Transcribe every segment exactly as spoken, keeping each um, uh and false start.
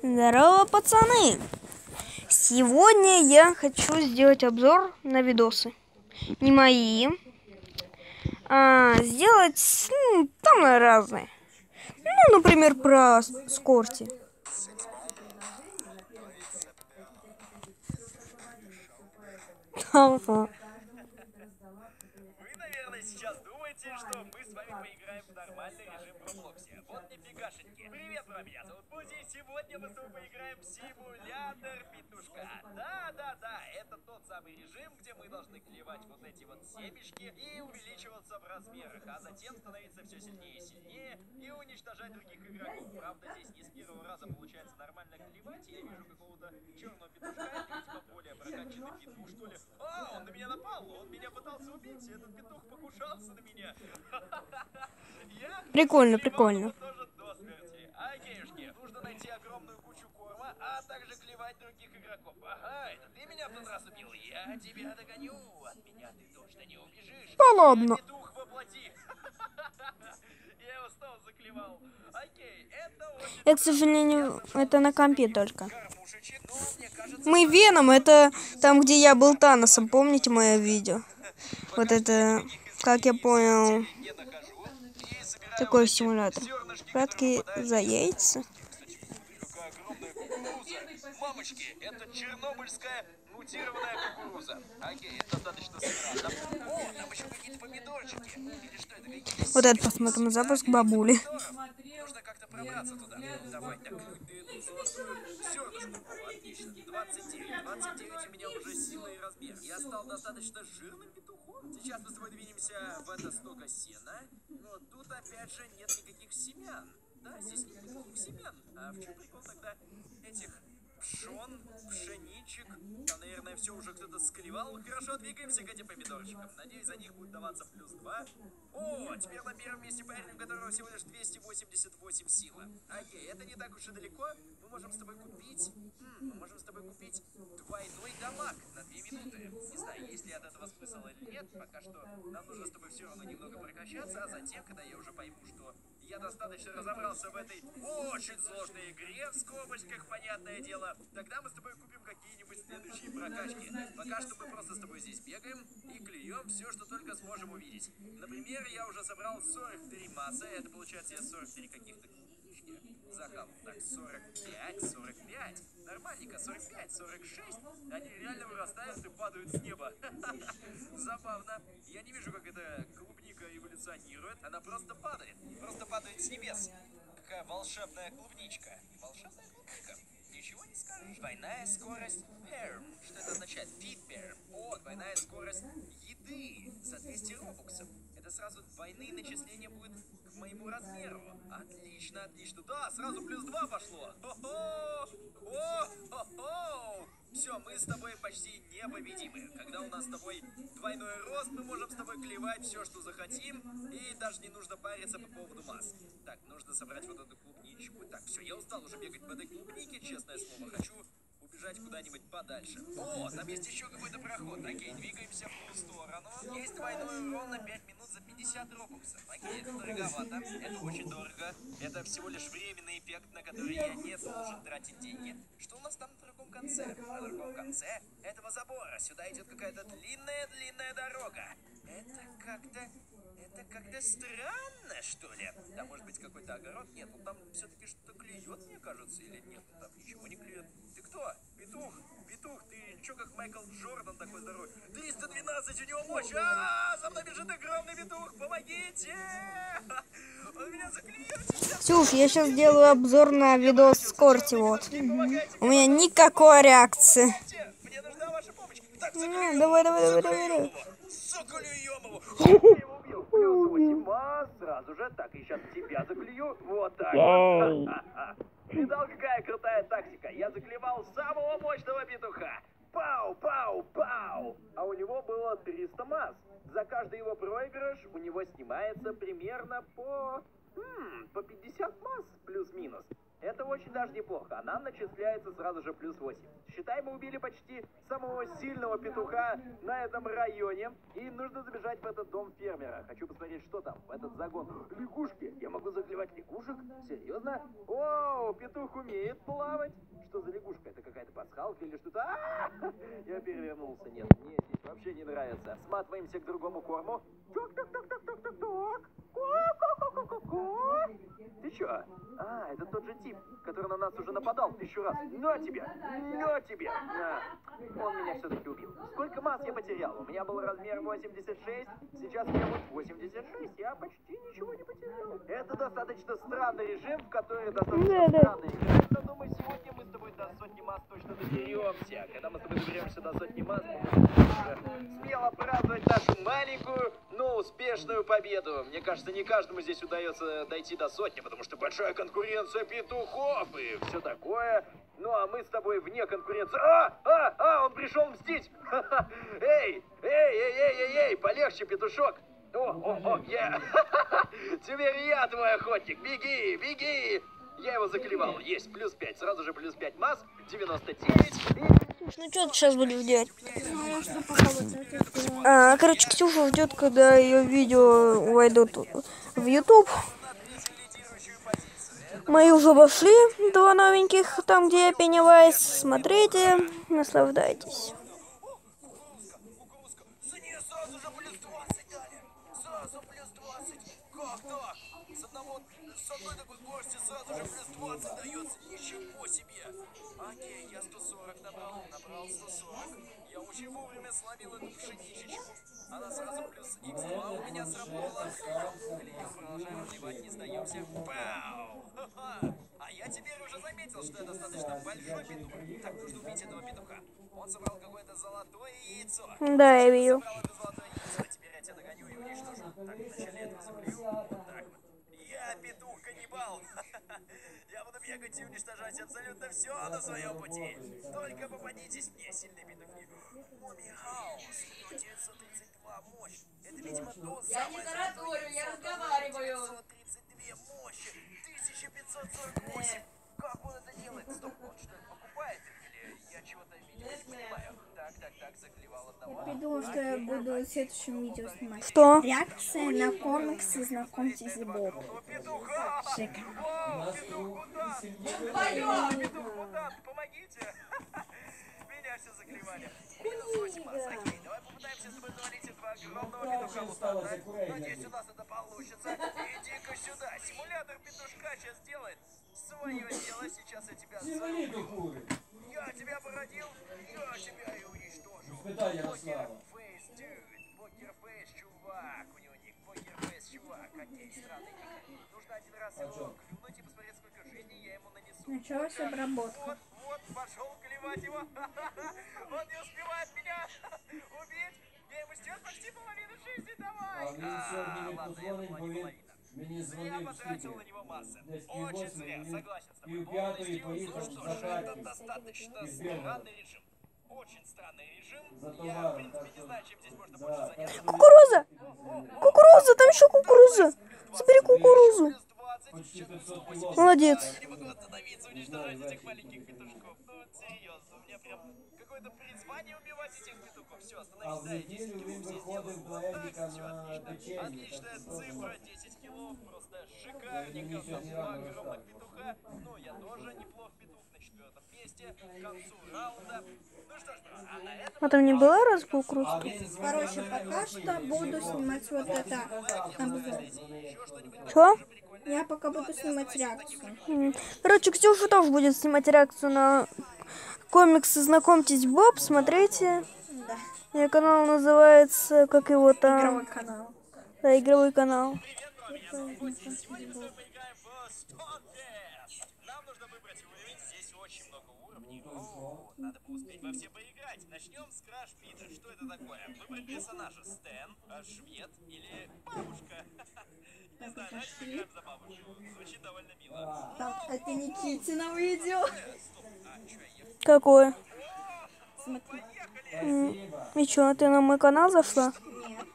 Здорово, пацаны! Сегодня я хочу сделать обзор на видосы. Не мои. А сделать ну, там разные. Ну, например, про Скорти. Вы, наверное, сейчас думаете, что мы с вами поиграем в нормальный режим в Роблоксе. Вот нифигашеньки. Привет, вам, меня зовут Бузи, и сегодня мы с тобой поиграем в симулятор петушка. Да-да-да, это тот самый режим, где мы должны клевать вот эти вот семечки и увеличиваться в размерах, а затем становиться все сильнее и сильнее и уничтожать других игроков. Правда, здесь не с первого раза получается нормально клевать. Я вижу какого-то черного петушка, это, видимо, более прокачанный петух, что ли. О, он на меня напал, он меня пытался убить, этот петух покушался на меня. Прикольно, прикольно. Тоже до смерти. Окейшки, нужно найти огромную кучу корма, а также клевать других игроков. Ага, это ты меня в тот раз убил, я тебя догоню. От меня ты точно не убежишь. Да ладно. Я петух воплоти. Я его снова заклевал. Окей, это очень... Я, к сожалению, это на компе только. Кормушечек, но мне кажется... Мы Веном, это там, где я был Таносом. Помните мое видео? Вот это, как я понял, такой симулятор. Прятки за яйца. Мамочки, это чернобыльская мутированная кукуруза. Окей, это достаточно странно. О, там еще какие-то помидорчики. Или что это? Какие-то Вот это посмотрим, запуск бабули. нужно как-то пробраться туда. Давай, так, зернышко. Отлично. двадцать девять. двадцать девять у меня уже сила и размер. Я стал достаточно жирным петухом. Сейчас мы с тобой двинемся в это столько сена. Но тут опять же нет никаких семян. Да, здесь нет никаких семян. А в чем прикол тогда этих пшен, пшеничек? Там, наверное, все уже кто-то склевал. Хорошо, двигаемся к этим помидорчикам. Надеюсь, за них будет даваться плюс два. О, теперь на первом месте парень, у которого всего лишь двести восемьдесят восемь силы. Окей, это не так уж и далеко. Мы можем с тобой купить... М, мы можем с тобой купить двойной дамаг на две минуты. Не знаю, есть ли от этого смысл или нет. Пока что нам нужно с тобой все равно немного прокачаться, а затем, когда я уже пойму, что я достаточно разобрался в этой очень сложной игре, в скобочках, понятное дело, тогда мы с тобой купим какие-нибудь следующие прокачки. Пока что мы просто с тобой здесь бегаем и клюем все, что только сможем увидеть. Например, я уже собрал сорок три массы, это получается я сорок три каких-то книжки захавал. Так, сорок пять, сорок пять, нормальненько, сорок пять, сорок шесть, они реально вырастают и падают с неба. Забавно. Я не вижу, как эта клубника эволюционирует, она просто падает, просто падает с небес. Какая волшебная клубничка. Волшебная клубника. Ничего не скажешь. Двойная скорость перм. Что это означает? Feed perm. О, двойная скорость еды за двести робоксов. Это сразу двойные начисления будет к моему размеру. Отлично, отлично. Да, сразу плюс два пошло. Хо-хо! О-хо-хо! Все, мы с тобой почти непобедимы. Когда у нас с тобой двойной рост, мы можем с тобой клевать все, что захотим, и даже не нужно париться по поводу масс. Так, нужно собрать вот эту клубничку. Так, все, я устал уже бегать по этой клубнике, честное слово. Хочу убежать куда-нибудь подальше. О, там есть еще какой-то проход. Окей, двигаемся в ту сторону. Есть двойной урон на пять минут за пятьдесят робоксов. Окей, это дороговато. Это очень дорого. Это всего лишь временный эффект, на который я не должен тратить деньги. Что у нас там на другом конце? На другом конце этого забора сюда идет какая-то длинная-длинная дорога. Это как-то... Это как-то странно, что ли? Там может быть какой-то огород? Нет, ну там все-таки что-то клюет, мне кажется, или нет? Ну там ничего не клюет. Ты кто? Петух? Петух, ты че как Майкл Джордан такой здоровый? триста двенадцать у него мощь! А, за мной бежит огромный петух! Помогите! Он меня заклюет сейчас! Сюш, я сейчас сделаю обзор на видос Скорти, вот. У меня никакой реакции. Мне нужна ваша помощь! Так, Ну, давай, давай, давай, давай, давай. Заклюем его! Я его убил! Плюс восемь масс сразу же. Так, и сейчас тебя заклюю. Вот так вот. Видал, какая крутая тактика? Я заклевал самого мощного петуха. Пау, пау, пау. А у него было триста масс. За каждый его проигрыш у него снимается примерно по... Хм, по пятьдесят масс плюс-минус. Это это очень даже неплохо. А нам начисляется сразу же плюс восемь. Считай, мы убили почти самого сильного петуха на этом районе. И нужно забежать в этот дом фермера. Хочу посмотреть, что там, в этот загон. Лягушки. Я могу заклевать лягушек? Серьезно? О, петух умеет плавать. Что за лягушка? Это какая-то пасхалка или что-то? А-а-а! Я перевернулся. Нет, мне здесь вообще не нравится. Сматываемся к другому корму. Ток-ток-ток-ток-ток-ток. Ко-ко-ко-ко-ко. Ты чё? А, это тот же тип, который на нас уже нападал тысячу раз. На тебе! На тебе! На. Он меня все-таки убил. Сколько масс я потерял? У меня был размер восемьдесят шесть, сейчас мне вот восемьдесят шесть. Я почти ничего не потерял. Это достаточно странный режим, в который достаточно Да-да. странно играть. Но думаю, сегодня мы с тобой до сотни масс точно доберемся. Когда мы с тобой доберемся до сотни масс, мы можем смело праздновать нашу маленькую, но успешную победу. Мне кажется, не каждому здесь удается дойти до сотни, потому что большая конкуренция петухов и все такое. Ну а мы с тобой вне конкуренции. А, а, а, он пришел мстить. Ха-ха. Эй, эй, эй, эй, эй, эй, полегче, петушок. О, о, о, я. Теперь я твой охотник. Беги, беги. Я его заклевал. Есть плюс пять. Сразу же плюс пять масс. девяносто девять. И... Ну что ты сейчас будешь делать? А, короче, Ксюша ждет, когда ее видео войдут в YouTube. Мы уже вошли, два новеньких, там где я Пеннивайз. Смотрите, наслаждайтесь. Сразу же плюс двадцать дали. Сразу плюс двадцать. Как так? С одного, с одной такой скорости сразу же плюс двадцать дается. Ничего себе. Окей, я сто сорок набрал. Набрал сто сорок. Я очень вовремя сломил эту пшеничечку. Она сразу плюс икс два у меня сработала. Клею, продолжаем вливать, не сдаемся. Пау! Ха-ха! А я теперь уже заметил, что я достаточно большой петух. Так, нужно убить этого петуха. Он собрал какое-то золотое яйцо. Да, я видел. Собрал это золотое яйцо. Теперь я тебя догоню и уничтожу. Так, вначале этого забью. Вот так вот. Я петух-каннибал. Я буду бегать и уничтожать абсолютно все на своем пути. Только попадитесь мне, сильные петухи. Мумий Хаус. девятьсот тридцать два мощь. Это, видимо, то самое... Я не тараторю, я разговариваю. девятьсот тридцать две мощи. тысяча пятьсот сорок восемь. Как он это делает? Стоп, он что-то покупает? Или я чего-то, видимо, не понимаю. Так, так, так, заклевал одного. Придумал, что я буду в следующем видео снимать. Что? Реакция на комиксы «Знакомьтесь с Боб». Петуха! Шикарно. О, петух-мутант! Петух-мутант, помогите! Меня все заклевали. Минус восемь масс. Окей, давай попытаемся с тобой завалить этого огромного петуха-мутанта. Надеюсь, у нас это получится. Иди-ка сюда. Симулятор петушка сейчас делает свое дело. Сейчас я тебя зарублю. Я тебя породил, я тебя и уничтожу. Покерфейс, дюд. Покерфейс, чувак. У него ник Покерфейс, чувак. Окей, странный ник. Нужно один раз его клюнуть и посмотреть, сколько жизни я ему нанесу. Началась обработка. Вот, вот, пошел клевать его. Он не успевает меня убить. Я ему сейчас почти половину жизни давай. А мне сьогодні ладно, я позвонить, думала, бо не він половина. мені Я дзвонив потратил скільки? на него массы. Десь Очень піввосьмої, зря, він согласен с тобой. півп'ятої Полностью. поїхав Ну что за ж, это Харків. достаточно Из Бельгии. странный режим. Очень странный режим. За Я, в товаром, принципе, так не что знаю, чем здесь можно за больше заняться. костру Кукуруза! Кукуруза, там еще кукуруза. Забери кукурузу. Плюс двадцать, почти сейчас пятьсот плюс кило. Молодец. Я не могу остановиться, уничтожать этих маленьких петушков. Ну, вот серьезно, у меня прям какое-то призвание убивать этих петухов. Все, А остановись, в да, я десять неділю кило він все виходив сделал. до Вот так, Едіка все на отлично. печенье. Отличная цифра, десять кило, просто шикарненько. Мені сьогодні Два рано огромных розказував. петуха. Ну, я тоже неплох петух на четвертом месте. К концу раунда. Ну что ж, а на этом... А там не была раз А кукурузка? він дзвонив Короче, на мене, пока что буду снимать вот это обзор. Что? Я пока буду снимать реакцию. М. Короче, Ксюша тоже будет снимать реакцию на комиксы «Знакомьтесь, Боб». Смотрите. Да. Ее канал называется, как его там? Игровой канал. Да, игровой канал. Сегодня мы с тобой поиграем в Stonefest. Нам нужно выбрать уровень. Здесь очень много уровней. О, надо бы успеть во все поиграть. Начнем с Краш Пита. Что это такое? Выбрать персонажа. Стэн, а, швед или бабушка? Не знаю, давайте поиграем за бабушку. Звучит довольно мило. Так, это Никитина видео. А, чё, я... Какое? Смотри. Спасибо. И чё, ты на мой канал зашла? Нет.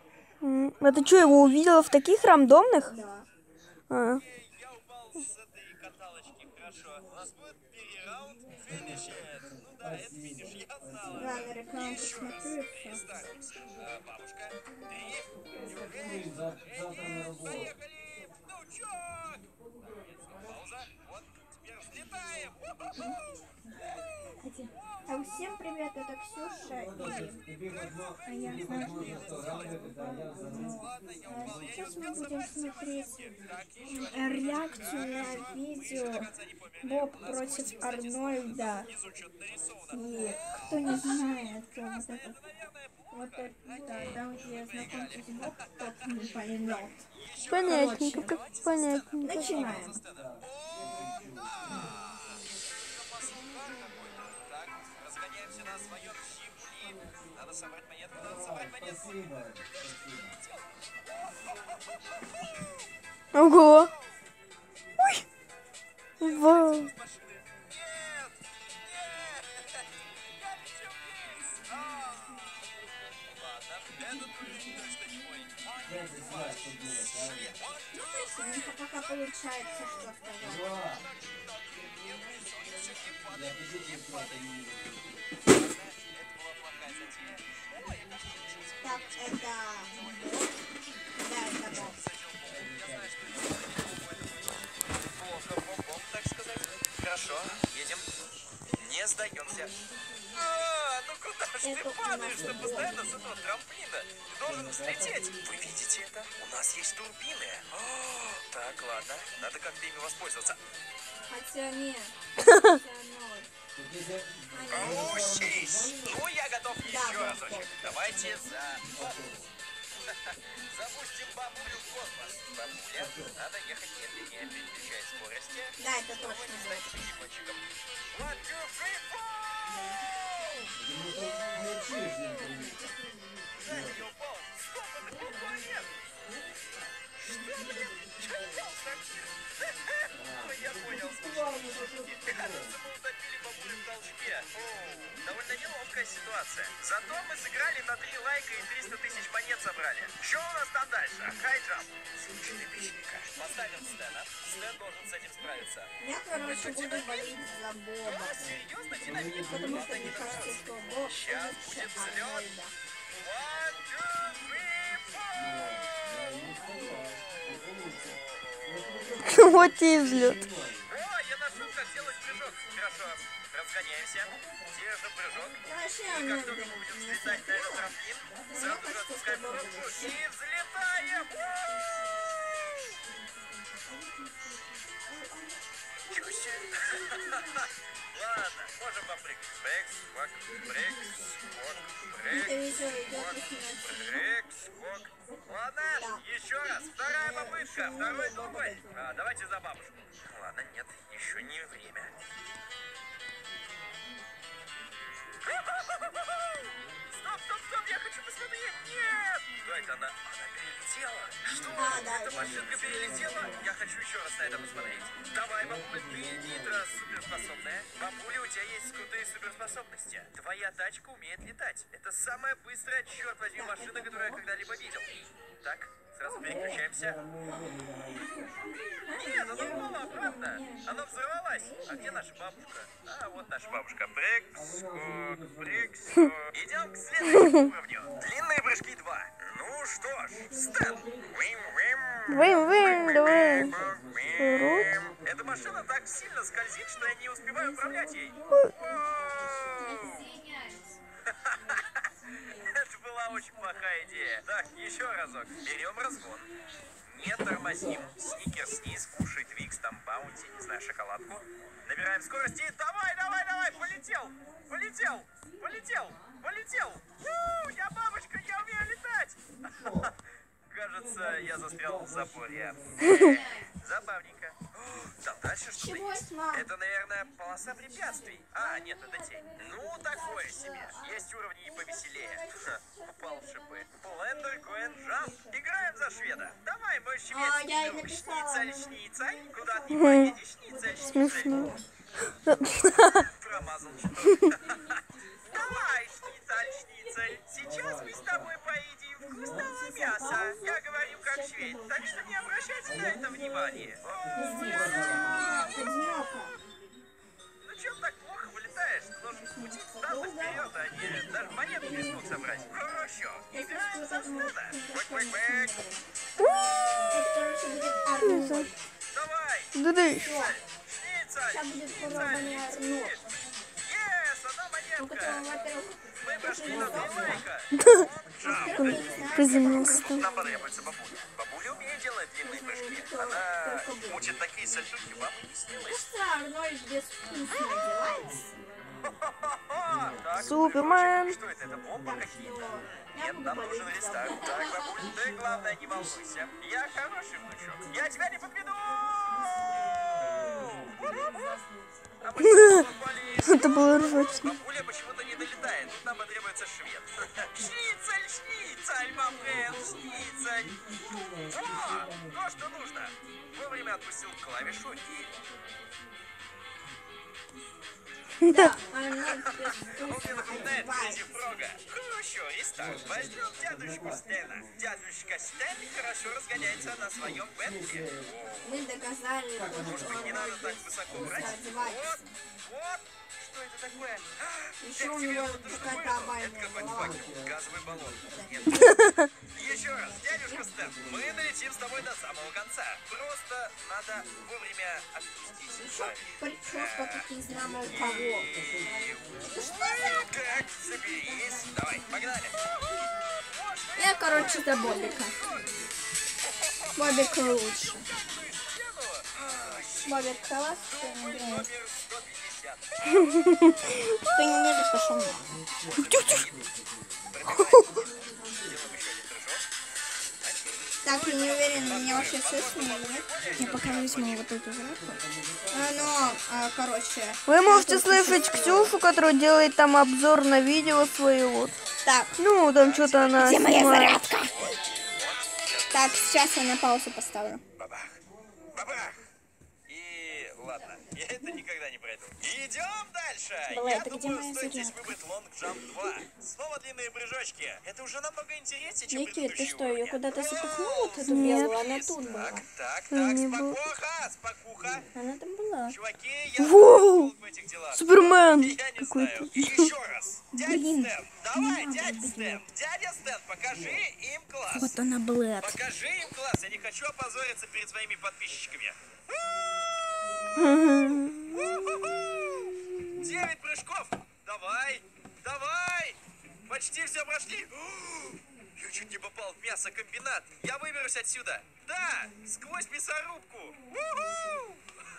М. А ты что, его увидела в таких рандомных? Да. А. Я упал с этой каталочки Краш Хорошо, у нас будет перераунд финишет. Ну да, это финиш, я знал. Ладно, рекламу Еще раз. посмотрю и И все. стараемся. А, бабушка, три, не уверен. Блин, зав- завтра на работу. Поехали! Ну чё? Пауза. Вот, теперь взлетаем. У-ху-ху. А всем привет, это Ксюша и... Тебе возьму, А я тебе знаю, возьму ресторан, когда я занесу. Ладно, я А упал, я не сейчас мы успел будем собрать все смотреть машинки. Так, еще э, один. реакцию на видео Боб против Арнольда. Изучет нарисовано. И кто не знает, то вот этот, Это, наверное, вот это, там где знакомьтесь Боб, тот не поймет. Понятненько, как понятненько. Начинаем. Так, разгоняемся на своем Жигули. Надо собрать монетку, надо собрать монетку. Спасибо. Спасибо. Ого. Ой. Вау. С машины. Нет! Нет! Я лечу вниз! А! Ладно, этот уровень точно не мой. Я не знаю, что делать, а? Ну, пока получается, что сказать. Два. Я тебе честно это не вижу. Это была плохая затея. Ой, я кажется, решился. Так, это Боб. Да, это Боб. Я знаю, что это плохо, бом-бом, так сказать. Хорошо, едем. Не сдаемся. А, ну куда ж ты Это у падаешь, нас что Боб. постоянно с этого трамплина? Ты должен взлететь. Вы видите это? У нас есть турбины. О, так, ладно. Надо как-то ими воспользоваться. Хотя нет. Хотя ноль. Ты тебе- Учись! Ну, я готов еще Да, разочек. Боб. Давайте за... Запустим бабулю в космос. Бабуля, надо ехать медленнее, переключать скорости. Да, это точно Не Боб. станьте бегунчиком. One, two, three, four! Потому что не учишь, я говорю. Сзади я упал. Стоп, это был туалет! Что, блин? Что делать-то? Ой, я понял. Кажется, мы утопили бабулю в толчке. Оу, довольно неловкая ситуация. Зато мы сыграли на три лайка и триста тысяч монет собрали. Что у нас там дальше? Хайджамп. Случай печника. Поставим Стэна. Стэн должен с этим справиться. Я, короче, буду болеть за Боба. Серьезно, динамит? Потому что Ладно, не мне кажется, нравится. что Боб Сейчас лучше будет взлет. Арнольда. One, two, three, four! Вот и взлет. О, я нашел, как сделать прыжок. Хорошо, разгоняемся. Держим прыжок. Ну, вообще, И как Арнольда только мы будем не взлетать на этот трамплин, сразу же отпускаем коробку и взлетаем. Чего себе? Ладно, можем попрыгать. Брекс, скок, брекс, скок, Это брекс, видео идет скок, восемнадцать. брекс, скок. Ладно, еще раз. Вторая попытка, второй дубль. А, давайте за бабушку. Ладно, нет, еще не время. Стоп, стоп, стоп, я хочу посмотреть. Нет! Что это она? Она перелетела. Что? А, да, Эта да. машинка перелетела? Я хочу еще раз на это посмотреть. Давай, бабуля, ты нитро суперспособная. Бабуля, у тебя есть крутые суперспособности. Твоя тачка умеет летать. Это самая быстрая, черт возьми, машина, которую я когда-либо видел. Так, сразу переключаемся. Нет, она упала обратно. Она взорвалась. А где наша бабушка? А, вот наша бабушка. Брекс, скок, брекс, скок. Идем к следующему уровню. Длинные прыжки два. Ну что ж, Стэн. Вим, вим. Вим, вим, давай. Вим. Эта машина так сильно скользит, что я не успеваю управлять ей. Воу. Это была очень плохая идея. Так, еще разок. Берем разгон. Не тормозим. Сникерс низ, кушай Твикс, там баунти, не знаю, шоколадку. Набираем скорость и давай, давай, давай, полетел, полетел, полетел, полетел. У, я бабочка, я умею летать. Кажется, я застрял в заборе. Забавненько. Там дальше что-то Чего есть. сма? Это, наверное, полоса препятствий. А, нет, это тень. Ну, такое себе. Есть уровни и повеселее. Ха, упал в шипы. Блендер Коэн Джамп. Играем за шведа. Давай, мой А, шведский я и друг. написала. Шницель, шницель. Куда ты поедешь, шницель, Смешно. шницель. Промазал что-то. Давай, шницель, шницель. Сейчас мы с тобой поедим вкусного мяса. Я говорю как швед, так что не обращайте на это внимания. Здесь одиноко. Стена. Бэк-бэк-бэк. Это, короче, будет Арнольд. Давай. Дрыщ. Шницель. Сейчас будет поробание Арнольд. Ес, одна У монетка. которого, во-первых, Мы прошли на три лайка. Приземлился. Нам потребуется бабуля. Бабуля умеет делать длинные прыжки. Она мучит такие сальтухи, вам и не снилось. кажется, Арнольд безвкусно одевается. Так, Супермен. что это? Это бомба какие-то? Я Нет, буду нам нужен болеть за рестарт. бомбу. Так, бабуль, ты, главное, не волнуйся. Я хороший внучок. Я тебя не подведу! А мы снова попались. Это было ржачно. Бабуля почему-то не долетает. Тут нам потребуется швед. Шницель, шницель, мамген, шницель. О, то, что нужно. Вовремя отпустил клавишу и... Да, Арнольд Он мне безвкусно напоминает Фредди одевается. Фрога. Хорошо, рестарт. Возьмем дядюшку Стена. Дядюшка Стэн хорошо разгоняется на своем Бентли. Мы доказали, то, Может что быть, не надо Арнольд так высоко брать? Вот, одевается. вот. Что это такое? А, Еще как у тебе него вот это какая-то было? Это овальная какой-то голова. факел, газовый баллон. Нет. Еще раз, дядюшка Стэн, мы долетим с тобой до самого конца. Просто надо вовремя отпустить Еще клавишу. прическа, как не знамо у кого. Как? Соберись. Давай, погнали. Я, короче, за Бобика. Бобик лучше. Бобик класс, ты не Номер веришь. сто пятьдесят. Ты не веришь, что шумно. Так, я не уверена, меня вообще слышно или нет. Я пока возьму вот эту графу. А, ну, а, короче. Вы можете слышать Ксюшу, которая делает там обзор на видео своего. Так, Ну, там что-то она где моя снимает. зарядка? Так, сейчас я на паузу поставлю. Бабах. Бабах. И ладно, я это никогда не пройду. Идем дальше. Была, я это где думаю, моя стоит здесь зарядка? выбрать Long Jump два. Снова длинные прыжочки. Это уже намного интереснее, чем Никит, ты предыдущие что, ее уровни. куда-то запихнул, вот эту Нет. белую? Она тут была. Так, так, Не так, было. спокуха, спокуха. Она там была. Чуваки, я Воу! в этих делах. Супермен Я не какой-то. знаю. И еще раз. Дядя Блин. Стэн, давай, дядя Стэн. Дядя Стэн, покажи им класс. Вот она, Блэд. Покажи им класс. Я не хочу опозориться перед своими подписчиками. Девять прыжков. Давай, давай. Почти все прошли. Я чуть не попал в мясокомбинат. Я выберусь отсюда. Да, сквозь мясорубку. У-ху!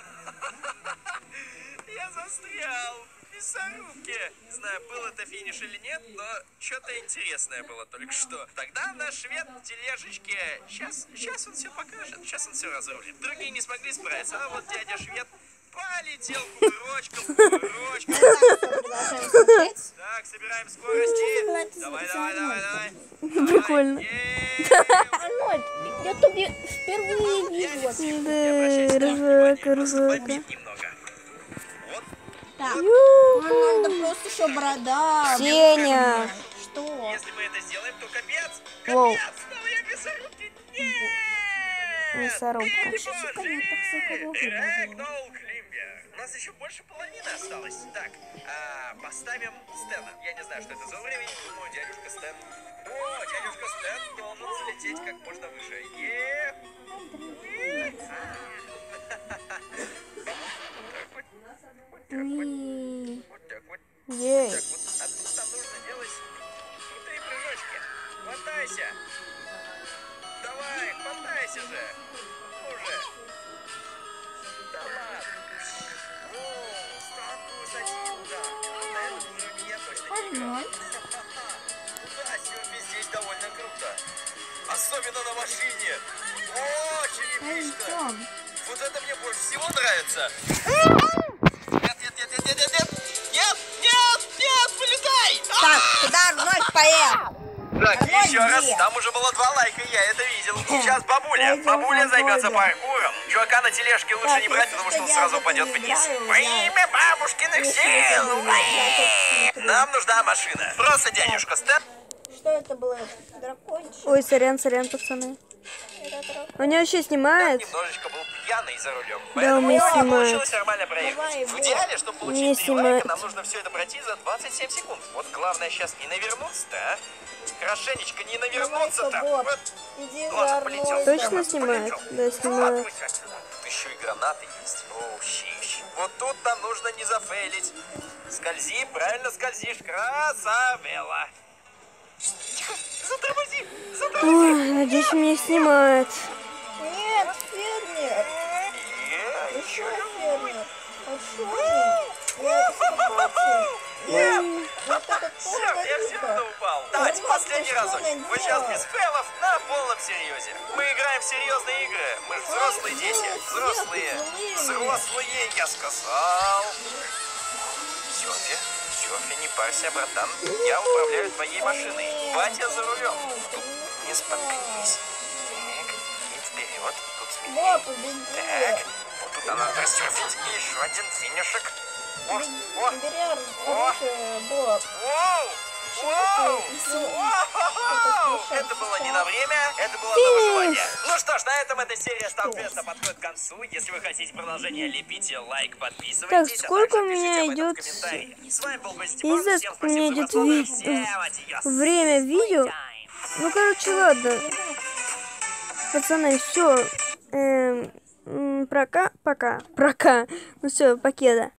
Я застрял в мясорубке. Не знаю, был это финиш или нет, но что-то интересное было только что. Тогда наш швед в тележечке. Сейчас, сейчас он все покажет, сейчас он все разрулит. Другие не смогли справиться, а вот дядя швед полетел кувырочком, кувырочком. Продолжаем смотреть. Так, собираем скорости. Давай, давай, давай, давай. Прикольно. Арнольд, я тебе впервые видела. Да, ржака, ржака. Подбит немного. Вот. Так, Арнольда просто еще борода. Сеня. Что? Если мы это сделаем, то капец. Воу. Капец, снова я в мясорубке. Нет! Мясорубка. Рэгнол Климбер. У нас еще больше половины осталось. Так, а, поставим Стэна. Я не знаю, что это за уровень. Думаю, дядюшка Стэн. О, дядюшка Стэн должен залететь как можно выше. Е. Е. Уи. Вот так вот. Ей. Так вот. А тут нам нужно делать крутые прыжочки. Хватайся. Давай, хватайся же. Ну же. Да ладно. О, станку высадил, да. На этом уровне я точно не играл. Арнольд. Да, Сёрфи здесь довольно круто. Особенно на машине. О, черепишка. Пойдем. Вот это мне больше всего нравится. Нет, нет, нет, нет, нет, нет, нет. Нет, нет, нет, вылетай. Так, куда Арнольд поехал? Так, Арнольд еще раз, где? там уже было два лайка, я это видел. Сейчас бабуля, Пойдем бабуля за займется Арнольдом. паркуром. Чувака на тележке лучше Так, не брать, если потому что он что, сразу я в упадет это не вниз. играю, Во я- имя бабушкиных Если сил! это не играю, я тут Нам нужна машина. Просто дядюшка Стэн. Что это было? Дракончик? Ой, сорян, сорян, пацаны. Он меня вообще снимает? Немножечко был пьяный за рулем. Да, он меня снимает. Получилось нормально проехать. В идеале, чтобы Меня получить три лайка, снимает. нам нужно все это пройти за двадцать семь секунд. Вот главное сейчас не навернуться-то, а? Хорошенечко не навернуться-то. Вот. Иди Ладно, полетел. Точно снимает? Да, снимает. Тут еще и гранаты есть. О, щищ. Вот тут нам нужно не зафейлить. Скользи, правильно скользишь. Красавела. Тихо, затормози, затормози. Ой, надеюсь, меня снимает. Нет, фермер. Е, Еще фермер. Пошел. Я испугался. Вот это Все, я все равно упал. Давайте последний разок. Мы сейчас без фейлов на полном серьезе. Мы играем в серьезные игры. Мы же взрослые дети. Взрослые. Взрослые, я сказал. Сёфи, Сёфи, не парься, братан. Я управляю твоей машиной. Батя за рулем. Тут не споткнись. Так, и вперед. Тут смелее. Боб, победи. Так, вот тут надо просерфить. И еще один финишек. О, о, Бери О! оружие, Боб. Воу! Воу! Если- Воу! Это было не на время, это было на выживание. Ну что ж, на этом эта серия Сталквеста подходит к концу. Если вы хотите продолжение, лепите лайк, подписывайтесь. Так, сколько а также у меня пишите об этом идет- в комментариях. С вами был Я Бостипон. не знаю, Всем сколько у меня спасибо за идет просмотр. ви- Всем адьос. Время видео. Ну, короче, ладно. Пацаны, все. Эм, м, прока, пока. Прока. Ну все, покеда.